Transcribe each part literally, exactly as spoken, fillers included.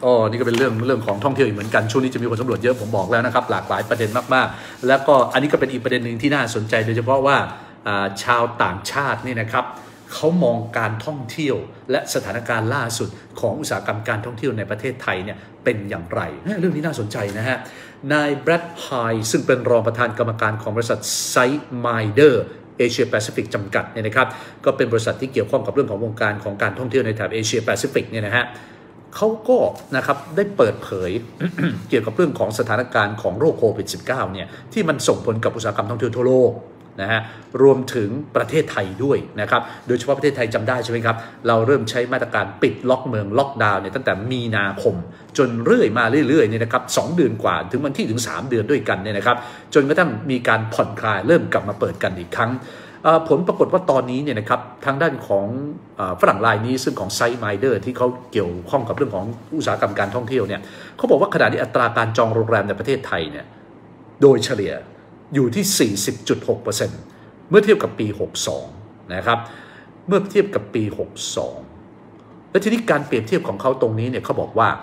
อ๋อนี่ก็เป็นเรื่องเรื่องของท่องเที่ยวอีกเหมือนกันช่วงนี้จะมีผลสำรวจเยอะผมบอกแล้วนะครับหลากหลายประเด็นมากๆแล้วก็อันนี้ก็เป็นอีกประเด็นหนึ่งที่น่าสนใจโดยเฉพาะว่าชาวต่างชาตินี่นะครับเขามองการท่องเที่ยวและสถานการณ์ล่าสุดของอุตสาหกรรมการท่องเที่ยวในประเทศไทยเนี่ยเป็นอย่างไรเรื่องนี้น่าสนใจนะฮะนายแบรดไฮซึ่งเป็นรองประธานกรรมการของบริษัทไซต์ไมเดอร์เอเชียแปซิฟิกจำกัดเนี่ยนะครับก็เป็นบริษัทที่เกี่ยวข้องกับเรื่องของวงการของการท่องเที่ยวในแถบเอเชียแปซิฟิกเนี่ยนะฮะเขาก็นะครับได้เปิดเผย เกี่ยวกับเรื่องของสถานการณ์ของโรคโควิด สิบเก้า เนี่ยที่มันส่งผลกับอุตสาหกรรมท่องเที่ยวทั่วโลกนะฮะรวมถึงประเทศไทยด้วยนะครับโดยเฉพาะประเทศไทยจำได้ใช่ไหมครับเราเริ่มใช้มาตรการปิดล็อกเมืองล็อกดาวน์เนี่ยตั้งแต่มีนาคมจนเรื่อยมาเรื่อยๆเนี่ยนะครับสองเดือนกว่าถึงวันที่ถึงสามเดือนด้วยกันเนี่ยนะครับจนกระทั่งมีการผ่อนคลายเริ่มกลับมาเปิดกันอีกครั้งผลปรากฏว่าตอนนี้เนี่ยนะครับทางด้านของฝรั่งรายนี้ซึ่งของไซต์ไมเดอร์ที่เขาเกี่ยวข้องกับเรื่องของอุตสาหกรรมการท่องเที่ยวเนี่ยเขาบอกว่าขณะนี้อัตราการจองโรงแรมในประเทศไทยเนี่ยโดยเฉลี่ยอยู่ที่ สี่สิบจุดหกเปอร์เซ็นต์ เมื่อเทียบกับปีหกสิบสองนะครับเมื่อเทียบกับปีหกสิบสองและทีนี้การเปรียบเทียบของเขาตรงนี้เนี่ยเขาบอกว่า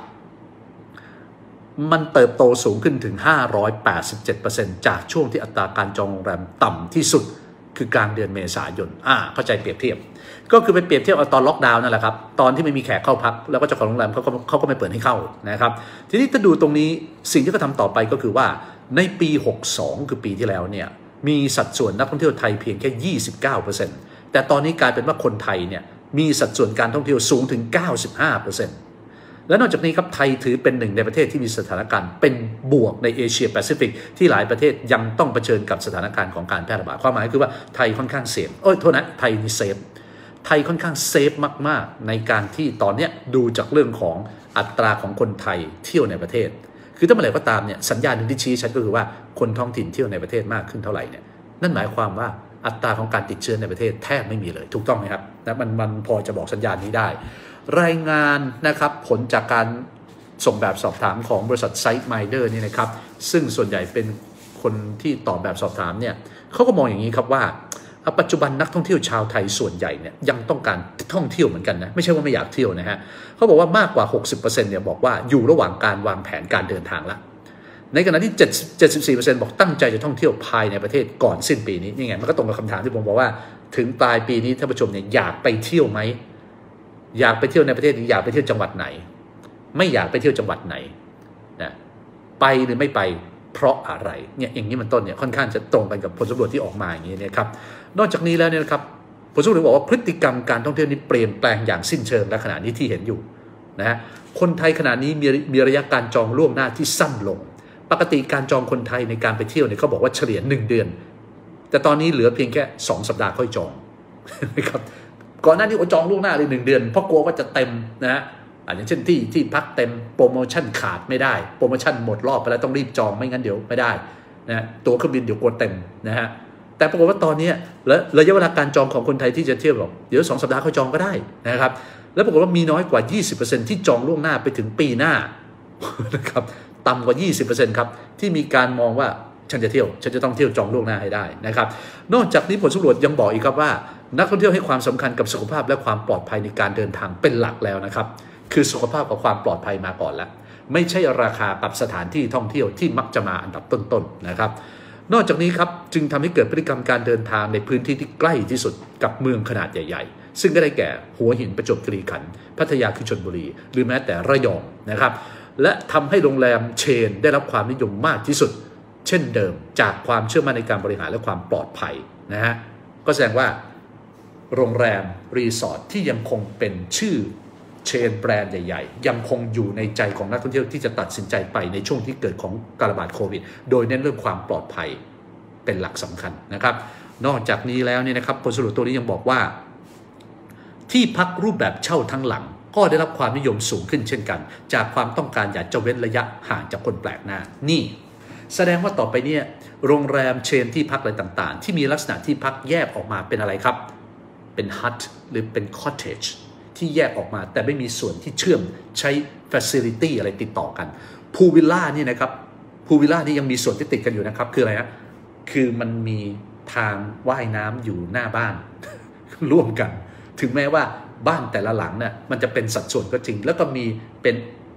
มันเติบโตสูงขึ้นถึง ห้าร้อยแปดสิบเจ็ดเปอร์เซ็นต์ จากช่วงที่อัตราการจองโรงแรมต่ำที่สุดคือกลางเดือนเมษายนอ่าเข้าใจเปรียบเทียบก็คือไปเปรียบเทียบเอาตอนล็อกดาวน์นั่นแหละครับตอนที่ไม่มีแขกเข้าพักแล้วก็เจ้าของโรงแรมเขาก็เขาก็ไม่เปิดให้เข้านะครับทีนี้ถ้าดูตรงนี้สิ่งที่เขาทำต่อไปก็คือว่าในปีหกสิบสองคือปีที่แล้วเนี่ยมีสัดส่วนนักท่องเที่ยวไทยเพียงแค่ ยี่สิบเก้าเปอร์เซ็นต์ แต่ตอนนี้กลายเป็นว่าคนไทยเนี่ยมีสัดส่วนการท่องเที่ยวสูงถึง เก้าสิบห้าเปอร์เซ็นต์ และนอกจากนี้ครับไทยถือเป็นหนึ่งในประเทศที่มีสถานการณ์เป็นบวกในเอเชียแปซิฟิกที่หลายประเทศยังต้องเผชิญกับสถานการณ์ของการแพร่ระบาดความหมายคือว่าไทยค่อนข้างเซฟโอ้ยโทษนะไทยนี่เซฟไทยค่อนข้างเซฟมากๆในการที่ตอนนี้ดูจากเรื่องของอัตราของคนไทยเที่ยวในประเทศคือถ้าเมื่อไหร่ก็ตามเนี่ยสัญญาณหนึ่งที่ชี้ชัดก็คือว่าคนท้องถิ่นเที่ยวในประเทศมากขึ้นเท่าไหร่เนี่ยนั่นหมายความว่าอัตราของการติดเชื้อในประเทศแทบไม่มีเลยถูกต้องไหมครับนะมันมันพอจะบอกสัญญาณนี้ได้รายงานนะครับผลจากการส่งแบบสอบถามของบริษัทไซต์ไมเดอร์นี่นะครับซึ่งส่วนใหญ่เป็นคนที่ตอบแบบสอบถามเนี่ยเขาก็มองอย่างนี้ครับว่าปัจจุบันนักท่องเที่ยวชาวไทยส่วนใหญ่เนี่ยยังต้องการท่องเที่ยวเหมือนกันนะไม่ใช่ว่าไม่อยากเที่ยวนะฮะเขาบอกว่ามากกว่า หกสิบเปอร์เซ็นต์ เนี่ยบอกว่าอยู่ระหว่างการวางแผนการเดินทางละในขณะที่ เจ็ดสิบสี่เปอร์เซ็นต์ บอกตั้งใจจะท่องเที่ยวภายในประเทศก่อนสิ้นปีนี้นี่ไงมันก็ตรงกับคำถามที่ผมบอกว่าถึงปลายปีนี้ท่านผู้ชมเนี่ยอยากไปเที่ยวไหมอยากไปเที่ยวในประเทศหรืออยากไปเที่ยวจังหวัดไหนไม่อยากไปเที่ยวจังหวัดไหนนะไปหรือไม่ไปเพราะอะไรเนี่ยอย่างนี้มันต้นเนี่ยค่อนข้างจะตรงกันกับผลสำรวจที่ออกมาอย่างนี้นะครับนอกจากนี้แล้วเนี่ยนะครับผลสำรวจบอกว่าพฤติกรรมการท่องเที่ยวนี้เปลี่ยนแปลงอย่างสิ้นเชิงและขณะนี้ที่เห็นอยู่นะฮะคนไทยขณะนี้มีมีระยะการจองล่วงหน้าที่สั้นลงปกติการจองคนไทยในการไปเที่ยวเนี่ยเขาบอกว่าเฉลี่ยหนึ่งเดือนแต่ตอนนี้เหลือเพียงแค่สองสัปดาห์ค่อยจองนะครับก่อนหน้านี้ผมจองล่วงหน้าเลยหนึ่งเดือนเพราะกลัวว่าจะเต็มนะฮะอย่างเช่นที่ที่พักเต็มโปรโมชั่นขาดไม่ได้โปรโมชั่นหมดรอบไปแล้วต้องรีบจองไม่งั้นเดี๋ยวไม่ได้นะตัวเครื่องบินเดี๋ยวกลัวเต็มนะฮะแต่ปรากฏว่าตอนนี้และระยะเวลาการจองของคนไทยที่จะเที่ยวหรอกเดี๋ยวสองสัปดาห์เขาจองก็ได้นะครับแล้วปรากฏว่ามีน้อยกว่า ยี่สิบเปอร์เซ็นต์ ที่จองล่วงหน้าไปถึงปีหน้านะครับต่ำกว่า ยี่สิบเปอร์เซ็นต์ ครับที่มีการมองว่าฉันจะเที่ยวฉันจะต้องเที่ยวจองล่วงหน้าให้ได้นะครับนอกจากนี้ผลสำรวจยังบอกอีกครับว่านักท่องเที่ยวให้ความสำคัญกับสุขภาพและความปลอดภัยในการเดินทางเป็นหลักแล้วนะครับคือสุขภาพกับความปลอดภัยมาก่อนแล้วไม่ใช่ราคากับสถานที่ท่องเที่ยวที่มักจะมาอันดับต้นๆนะครับนอกจากนี้ครับจึงทำให้เกิดพฤติกรรมการเดินทางในพื้นที่ที่ใกล้ที่สุดกับเมืองขนาดใหญ่ๆซึ่งก็ได้แก่หัวหินประจวบคีรีขันธ์พัทยาคือชลบุรีหรือแม้แต่ระยองนะครับและทำให้โรงแรมเชนได้รับความนิยมมากที่สุดเช่นเดิมจากความเชื่อมั่นในการบริหารและความปลอดภัยนะฮะก็แสดงว่าโรงแรมรีสอร์ทที่ยังคงเป็นชื่อเชนแบรนด์ใหญ่ๆยังคงอยู่ในใจของนักท่องเที่ยวที่จะตัดสินใจไปในช่วงที่เกิดของการระบาดโควิดโดยเน้นเรื่องความปลอดภัยเป็นหลักสำคัญนะครับนอกจากนี้แล้วเนี่ยนะครับผลสรุปตัวนี้ยังบอกว่าที่พักรูปแบบเช่าทั้งหลังก็ได้รับความนิยมสูงขึ้นเช่นกันจากความต้องการอยากจะเว้นระยะห่างจากคนแปลกหน้านี่แสดงว่าต่อไปเนี่ยโรงแรมเชนที่พักอะไรต่างๆที่มีลักษณะที่พักแยกออกมาเป็นอะไรครับเป็นฮัทหรือเป็นคอตเทจที่แยกออกมาแต่ไม่มีส่วนที่เชื่อมใช้ facility อะไรติดต่อกันพูลวิลล่านี่นะครับพูลวิลล่านี่ยังมีส่วนที่ติดกันอยู่นะครับคืออะไรฮะคือมันมีทางว่ายน้ำอยู่หน้าบ้าน ร่วมกันถึงแม้ว่าบ้านแต่ละหลังเนี่ยมันจะเป็นสัดส่วนก็จริงแล้วก็มีเป็น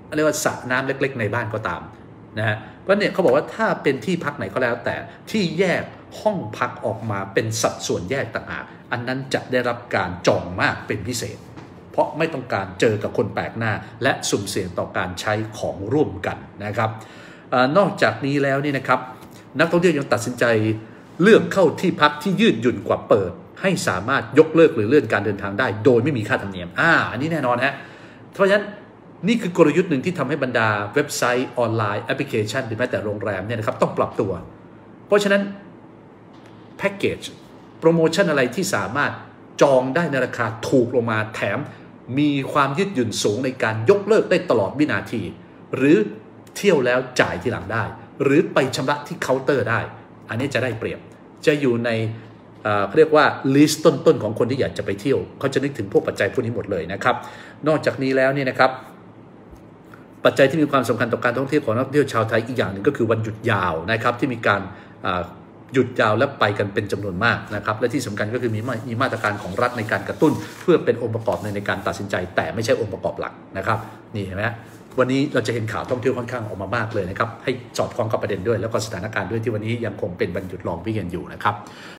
เรียกว่าสระน้ำเล็กๆในบ้านก็ตามนะฮะเพราะเนี่ยเขาบอกว่าถ้าเป็นที่พักไหนก็แล้วแต่ที่แยกห้องพักออกมาเป็นสัดส่วนแยกต่างหากอันนั้นจะได้รับการจองมากเป็นพิเศษเพราะไม่ต้องการเจอกับคนแปลกหน้าและสุ่มเสี่ยงต่อการใช้ของร่วมกันนะครับอานอกจากนี้แล้วนี่นะครับนักท่องเที่ยวยังตัดสินใจเลือกเข้าที่พักที่ยืดหยุ่นกว่าเปิดให้สามารถยกเลิกหรือเลื่อนการเดินทางได้โดยไม่มีค่าธรรมเนียมอ่าอันนี้แน่นอนฮะเพราะฉะนั้นนี่คือกลยุทธ์หนึ่งที่ทำให้บรรดาเว็บไซต์ออนไลน์แอปพลิเคชันหรือแม้แต่โรงแรมเนี่ยนะครับต้องปรับตัวเพราะฉะนั้นแพ็กเกจโปรโมชั่นอะไรที่สามารถจองได้ในราคาถูกลงมาแถมมีความยืดหยุ่นสูงในการยกเลิกได้ตลอดวินาทีหรือเที่ยวแล้วจ่ายทีหลังได้หรือไปชำระที่เคาน์เตอร์ได้อันนี้จะได้เปรียบจะอยู่ในเขาเรียกว่าลิสต์ต้นๆของคนที่อยากจะไปเที่ยวเขาจะนึกถึงพวกปัจจัยพวกนี้หมดเลยนะครับนอกจากนี้แล้วเนี่ยนะครับปัจจัยที่มีความสำคัญต่อการท่องเที่ยวของนักท่องเที่ยวชาวไทยอีกอย่างหนึ่งก็คือวันหยุดยาวนะครับที่มีการหยุดยาวและไปกันเป็นจำนวนมากนะครับและที่สำคัญก็คือมีมีมาตรการของรัฐในการกระตุ้นเพื่อเป็นองค์ประกอบในในการตัดสินใจแต่ไม่ใช่องค์ประกอบหลักนะครับนี่เห็นไหมวันนี้เราจะเห็นข่าวท่องเที่ยวค่อนข้างออกมามากเลยนะครับให้สอดคล้องกับประเด็นด้วยแล้วก็สถานการณ์ด้วยที่วันนี้ยังคงเป็นวันหยุดลองวิกเอนด์อยู่นะครับ